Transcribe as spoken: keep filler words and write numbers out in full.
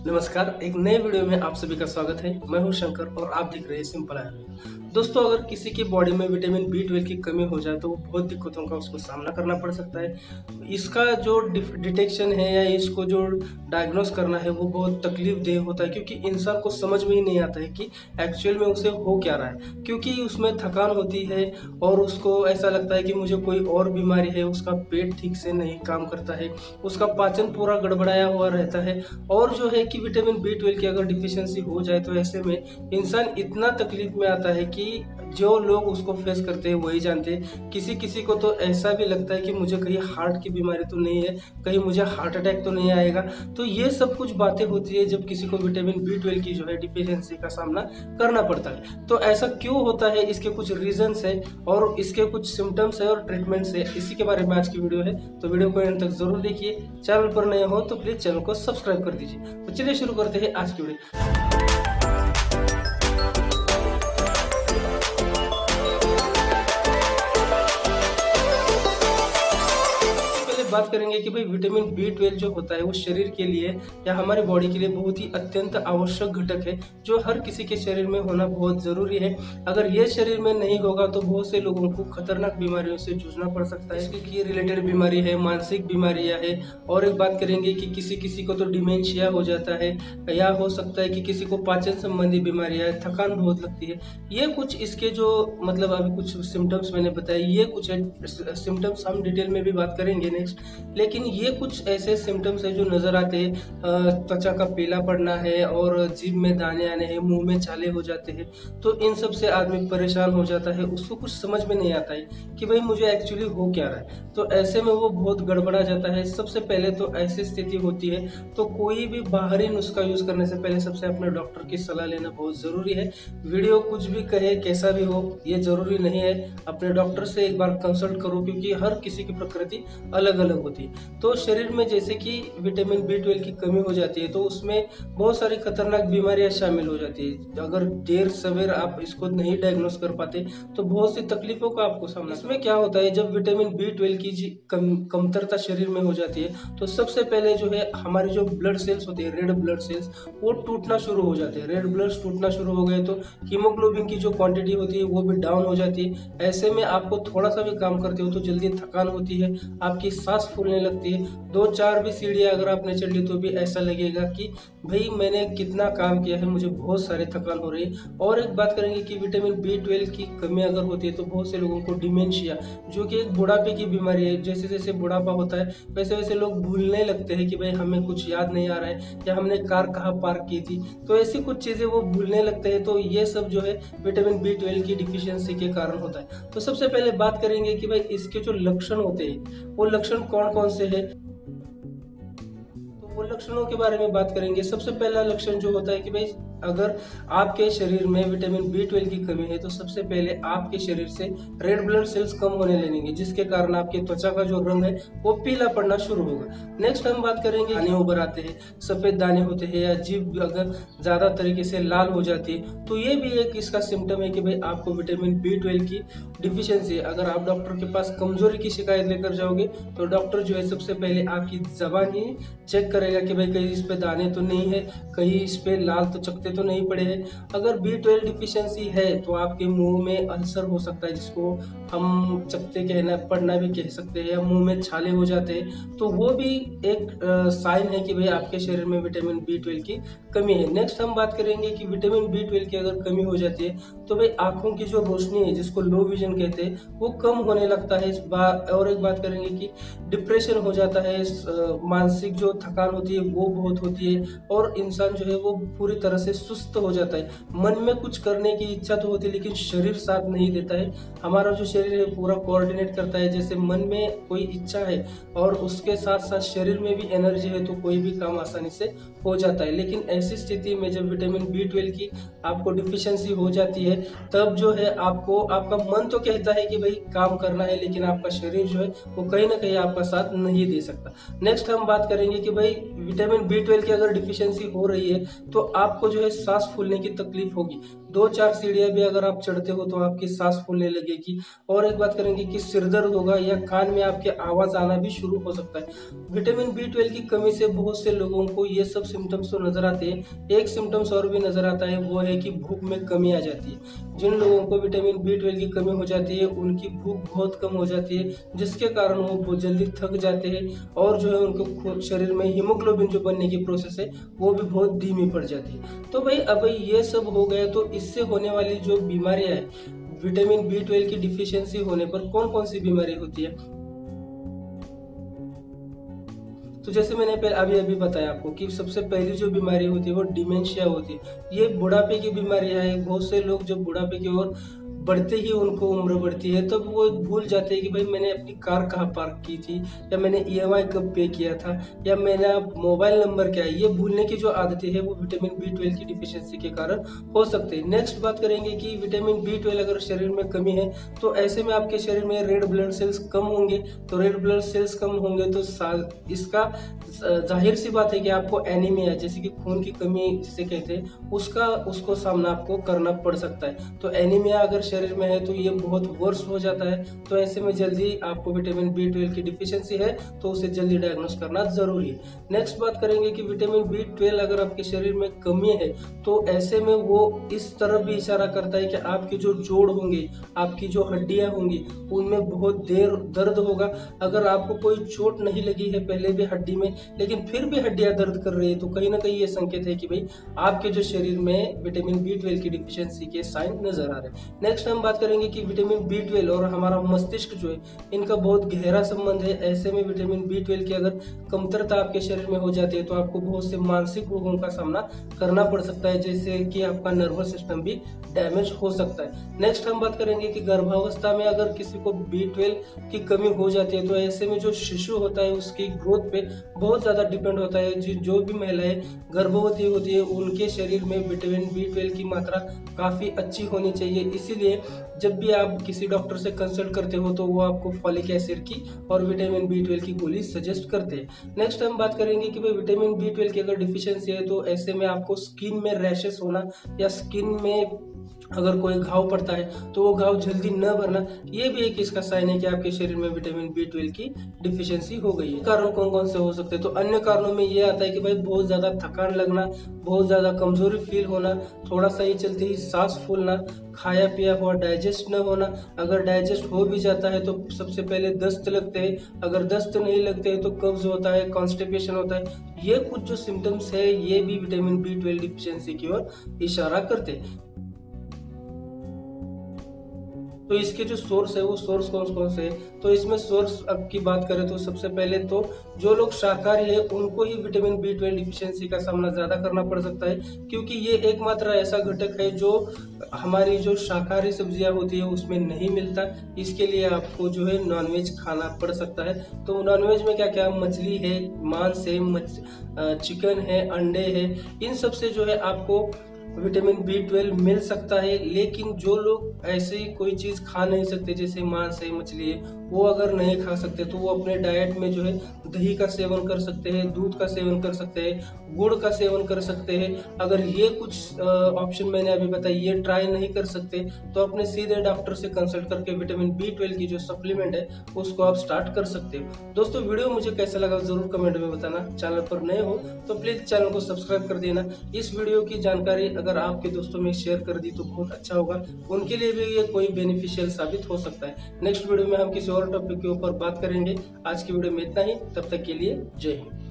नमस्कार, एक नए वीडियो में आप सभी का स्वागत है। मैं हूं शंकर और आप देख रहे हैं सिंपल आयुर्वेद। दोस्तों, अगर किसी की बॉडी में विटामिन बी ट्वेल्व की कमी हो जाए तो वो बहुत दिक्कतों का उसको सामना करना पड़ सकता है। इसका जो डिटेक्शन है या इसको जो डायग्नोस करना है वो बहुत तकलीफ देह होता है, क्योंकि इंसान को समझ में ही नहीं आता है कि एक्चुअल में उसे हो क्या रहा है। क्योंकि उसमें थकान होती है और उसको ऐसा लगता है कि मुझे कोई और बीमारी है, उसका पेट ठीक से नहीं काम करता है, उसका पाचन पूरा गड़बड़ाया हुआ रहता है। और जो है कि विटामिन बी ट्वेल्व की अगर डिफिशियंसी हो जाए तो ऐसे में इंसान इतना तकलीफ में आता है कि जो लोग उसको फेस करते हैं वही जानते हैं। किसी किसी को तो ऐसा भी लगता है कि मुझे कहीं हार्ट की बीमारी तो नहीं है, कहीं मुझे हार्ट अटैक तो नहीं आएगा। तो ये सब कुछ बातें होती है जब किसी को विटामिन बी ट्वेल्व की जो है डिफिशियंसी का सामना करना पड़ता है। तो ऐसा क्यों होता है, इसके कुछ रीजंस है और इसके कुछ सिम्टम्स है और ट्रीटमेंट्स है, इसी के बारे में आज की वीडियो है। तो वीडियो को एंड तक जरूर देखिए। चैनल पर नए हो तो प्लीज चैनल को सब्सक्राइब कर दीजिए। तो चलिए शुरू करते हैं आज की वीडियो। बात करेंगे कि भाई विटामिन बी ट्वेल्व जो होता है वो शरीर के लिए या हमारी बॉडी के लिए बहुत ही अत्यंत आवश्यक घटक है, जो हर किसी के शरीर में होना बहुत जरूरी है। अगर ये शरीर में नहीं होगा तो बहुत से लोगों को खतरनाक बीमारियों से जूझना पड़ सकता है। इसकी रिलेटेड बीमारी है, मानसिक बीमारियां है। और एक बात करेंगे कि किसी किसी को तो डिमेंशिया हो जाता है, या हो सकता है कि किसी को पाचन संबंधी बीमारियां, थकान बहुत लगती है। ये कुछ इसके जो मतलब अभी कुछ सिम्टम्स मैंने बताए, ये कुछ सिम्टम्स हम डिटेल में भी बात करेंगे नेक्स्ट। लेकिन ये कुछ ऐसे सिम्टम्स है जो नजर आते हैं। त्वचा का पीला पड़ना है और जीभ में दाने आने हैं, मुंह में छाले हो जाते हैं। तो इन सब से आदमी परेशान हो जाता है, उसको कुछ समझ में नहीं आता है कि भाई मुझे एक्चुअली हो क्या रहा है। तो ऐसे में वो बहुत गड़बड़ा जाता है। सबसे पहले तो ऐसी स्थिति होती है तो कोई भी बाहरी नुस्खा यूज करने से पहले सबसे अपने डॉक्टर की सलाह लेना बहुत जरूरी है। वीडियो कुछ भी कहे, कैसा भी हो, ये जरूरी नहीं है। अपने डॉक्टर से एक बार कंसल्ट करो, क्योंकि हर किसी की प्रकृति अलग अलग होती है। तो शरीर में जैसे कि विटामिन बी ट्वेल्व की कमी हो जाती है तो उसमें बहुत सारी खतरनाक बीमारियां शामिल हो जाती है। अगर देर सवेर आप इसको नहीं डायग्नोस कर पाते तो बहुत सी तकलीफों का आपको सामना। इसमें क्या होता है, जब विटामिन बी ट्वेल्व की कम, कमतरता शरीर में हो जाती है तो सबसे पहले जो है हमारे जो ब्लड सेल्स होते हैं, रेड ब्लड सेल्स, वो टूटना शुरू हो जाते हैं। रेड ब्लड टूटना शुरू हो गए तो हीमोग्लोबिन की जो क्वांटिटी होती है वो भी डाउन हो जाती है। ऐसे में आपको थोड़ा सा भी काम करते हो तो जल्दी थकान होती है, आपकी सांस फूलने लगती है। दो चार भी सीढ़ियां अगर आपने चढ़ ली तो भी ऐसा लगेगा कि भाई मैंने कितना काम किया है, मुझे बहुत सारे थकान हो रही है। और एक बात करेंगे कि विटामिन बी ट्वेल्व की कमी अगर होती है तो बहुत से लोगों को डिमेंशिया, जो कि एक बुढ़ापे की बीमारी है, जैसे जैसे बुढ़ापा होता है वैसे वैसे लोग भूलने लगते हैं कि भाई हमें कुछ याद नहीं आ रहा है या हमने कार कहाँ पार्क की थी। तो ऐसी कुछ चीजें वो भूलने लगते हैं। तो ये सब जो है विटामिन बी ट्वेल्व की डिफिशियंसी के कारण होता है। तो सबसे पहले बात करेंगे कि भाई इसके जो लक्षण होते हैं वो लक्षण कौन कौन से है। तो वो लक्षणों के बारे में बात करेंगे। सबसे पहला लक्षण जो होता है कि भाई अगर आपके शरीर में विटामिन बी ट्वेल्व की कमी है तो सबसे पहले आपके शरीर से रेड ब्लड सेल्स कम होने लगेंगे, जिसके कारण आपकी त्वचा का जो रंग है वो पीला पड़ना शुरू होगा। नेक्स्ट हम बात करेंगे, दाने उभर आते हैं, सफेद दाने होते हैं, या जीभ अगर ज्यादा तरीके से लाल हो जाती है तो ये भी एक इसका सिम्टम है कि भाई आपको विटामिन बी ट्वेल्व की डिफिशियंसी है। अगर आप डॉक्टर के पास कमजोरी की शिकायत लेकर जाओगे तो डॉक्टर जो है सबसे पहले आपकी जबान ही चेक करेगा कि भाई कहीं इस पे दाने तो नहीं है, कहीं इस पे लाल तो चकते तो नहीं पड़े हैं। अगर बी ट्वेल्व डिफिशियंसी है तो आपके मुंह में अल्सर हो सकता है, जिसको हम चकते कहना पड़ना भी कह सकते हैं, या मुंह में छाले हो जाते हैं। तो वो भी एक साइन है कि भाई आपके शरीर में विटामिन बी ट्वेल्व की कमी है। नेक्स्ट हम बात करेंगे कि विटामिन बी ट्वेल्व की अगर कमी हो जाती है तो भाई आंखों की जो रोशनी है, जिसको लो विजन कहते हैं, वो कम होने लगता है। इस बात और एक बात करेंगे कि डिप्रेशन हो जाता है, मानसिक जो थकान होती है वो बहुत होती है, और इंसान जो है वो पूरी तरह से सुस्त हो जाता है। मन में कुछ करने की इच्छा तो होती है लेकिन शरीर साथ नहीं देता है। हमारा जो शरीर है पूरा कोऑर्डिनेट करता है, जैसे मन में कोई इच्छा है और उसके साथ साथ शरीर में भी एनर्जी है तो कोई भी काम आसानी से हो जाता है। लेकिन ऐसी स्थिति में जब विटामिन बी ट्वेल्व की आपको डिफिशियंसी हो जाती है तब जो है आपको, आपका मन तो कहता है कि भाई काम करना है, लेकिन आपका शरीर जो है वो कहीं ना कहीं आपका साथ नहीं दे सकता। नेक्स्ट हम बात करेंगे कि भाई विटामिन बी ट्वेल्व की अगर डिफिशियंसी हो रही है तो आपको जो है सांस फूलने की तकलीफ होगी। दो चार सीढ़ियाँ भी अगर आप चढ़ते हो तो आपकी सांस फूलने लगेगी। और एक बात करेंगे कि सिर दर्द होगा या कान में आपके आवाज आना भी शुरू हो सकता है। विटामिन बी ट्वेल्व की कमी से बहुत से लोगों को ये सब सिम्टम्स तो नजर आते हैं। एक सिम्टम्स और भी नजर आता है, वो है कि भूख में कमी आ जाती है। जिन लोगों को विटामिन बी ट्वेल्व की कमी हो जाती है उनकी भूख बहुत कम हो जाती है, जिसके कारण वो बहुत जल्दी थक जाते हैं और जो है उनको शरीर में हीमोग्लोबिन जो बनने की प्रोसेस है वो भी बहुत धीमी पड़ जाती है। तो भाई अब ये सब हो गया, तो इससे होने वाली जो बीमारियां है विटामिन बी ट्वेल्व की डिफिशियंसी होने पर कौन कौन सी बीमारी होती है। तो जैसे मैंने पहले अभी अभी बताया आपको कि सबसे पहली जो बीमारी होती है वो डिमेंशिया होती है। ये बुढ़ापे की बीमारियां है। बहुत से लोग जब बुढ़ापे की ओर बढ़ते ही उनको उम्र बढ़ती है तब वो भूल जाते हैं कि भाई मैंने अपनी कार कहाँ पार्क की थी, या मैंने ईएमआई कब पे किया था, या मेरा मोबाइल नंबर क्या है। ये भूलने की जो आदतें है वो विटामिन बी ट्वेल्व की डिफिशियंसी के कारण हो सकते हैं। नेक्स्ट बात करेंगे कि विटामिन बी ट्वेल्व अगर शरीर में कमी है तो ऐसे में आपके शरीर में रेड ब्लड सेल्स कम होंगे। तो रेड ब्लड सेल्स कम होंगे तो इसका जाहिर सी बात है कि आपको एनीमिया जैसे कि खून की कमी जिसे कहते हैं उसका उसको सामना आपको करना पड़ सकता है। तो एनीमिया अगर शरीर में है तो ये बहुत वर्स हो जाता है। तो ऐसे में जल्दी आपको विटामिन बी ट्वेल्व की डिफिशियंसी है तो उसे जल्दी डायग्नोस करना जरूरी है। नेक्स्ट बात करेंगे कि विटामिन बी ट्वेल्व अगर आपके शरीर में कमी है तो ऐसे में वो इस तरफ भी इशारा करता है कि आपके जो जोड़ होंगे, आपकी जो हड्डियां होंगी उनमें बहुत देर दर्द होगा। अगर आपको कोई चोट नहीं लगी है पहले भी हड्डी में लेकिन फिर भी हड्डियां दर्द कर रही है तो कहीं ना कहीं ये संकेत है कि भाई आपके जो शरीर में विटामिन बी ट्वेल्व की डिफिशियंसी के साइन नजर आ रहे हैं। नेक्स्ट हम बात करेंगे कि विटामिन बी ट्वेल्व और हमारा मस्तिष्क जो है इनका बहुत गहरा संबंध है। ऐसे में विटामिन बी ट्वेल्व की अगर कमतरता आपके शरीर में हो जाती है तो आपको बहुत से मानसिक रोगों का सामना करना पड़ सकता है, जैसे कि आपका नर्वस सिस्टम भी डैमेज हो सकता है। नेक्स्ट हम बात करेंगे कि गर्भावस्था में अगर किसी को बी ट्वेल्व की कमी हो जाती है तो ऐसे में जो शिशु होता है उसकी ग्रोथ पे बहुत ज्यादा डिपेंड होता है। जो भी महिलाएं गर्भवती होती है उनके शरीर में विटामिन बी ट्वेल्व की मात्रा काफी अच्छी होनी चाहिए। इसीलिए जब भी आप किसी डॉक्टर से कंसल्ट करते हो तो वो आपको फॉलिक एसिड की और विटामिन बी ट्वेल्व की गोली सजेस्ट करते हैं। नेक्स्ट हम बात करेंगे कि भाई विटामिन बी ट्वेल्व की अगर डिफिशियंसी है तो ऐसे में आपको स्किन में रैशेस होना या स्किन में अगर कोई घाव पड़ता है तो वो घाव जल्दी न भरना, ये भी एक इसका साइन है कि आपके शरीर में विटामिन बी ट्वेल्व की डिफिशियंसी हो गई है। कारण कौन कौन से हो सकते हैं? तो अन्य कारणों में ये आता है कि भाई बहुत ज्यादा थकान लगना, बहुत ज्यादा कमजोरी फील होना, थोड़ा सा ही चलते ही सांस फूलना, खाया पिया हुआ डाइजेस्ट न होना। अगर डाइजेस्ट हो भी जाता है तो सबसे पहले दस्त लगते हैं, अगर दस्त नहीं लगते हैं तो कब्ज होता है, कॉन्स्टिपेशन होता है। ये कुछ जो सिम्टम्स है ये भी विटामिन बी ट्वेल्व डिफिशियंसी की ओर इशारा करते हैं। तो इसके जो सोर्स है वो सोर्स कौन कौन से है? तो इसमें सोर्स अब की बात करें तो सबसे पहले तो जो लोग शाकाहारी है उनको ही विटामिन बी ट्वेल्व डिफिशियंसी का सामना ज्यादा करना पड़ सकता है, क्योंकि ये एकमात्र ऐसा घटक है जो हमारी जो शाकाहारी सब्जियां होती है उसमें नहीं मिलता। इसके लिए आपको जो है नॉनवेज खाना पड़ सकता है। तो नॉनवेज में क्या क्या, मछली है, मांस है, मछ चिकन है, अंडे है, इन सब से जो है आपको विटामिन बी ट्वेल्व मिल सकता है। लेकिन जो लोग ऐसे ही कोई चीज खा नहीं सकते जैसे मांस है, मछली है, वो अगर नहीं खा सकते तो वो अपने डाइट में जो है दही का सेवन कर सकते हैं, दूध का सेवन कर सकते हैं, गुड़ का सेवन कर सकते हैं। अगर ये कुछ ऑप्शन मैंने अभी बताई ये ट्राई नहीं कर सकते तो अपने सीधे डॉक्टर से कंसल्ट करके विटामिन बी ट्वेल्व की जो सप्लीमेंट है उसको आप स्टार्ट कर सकते हो। दोस्तों वीडियो मुझे कैसा लगा जरूर कमेंट में बताना। चैनल पर नए हो तो प्लीज चैनल को सब्सक्राइब कर देना। इस वीडियो की जानकारी अगर आपके दोस्तों में शेयर कर दी तो बहुत अच्छा होगा, उनके लिए भी ये कोई बेनिफिशियल साबित हो सकता है। नेक्स्ट वीडियो में हम किसी और टॉपिक के ऊपर बात करेंगे। आज की वीडियो में इतना ही, तब तक के लिए जय हिंद।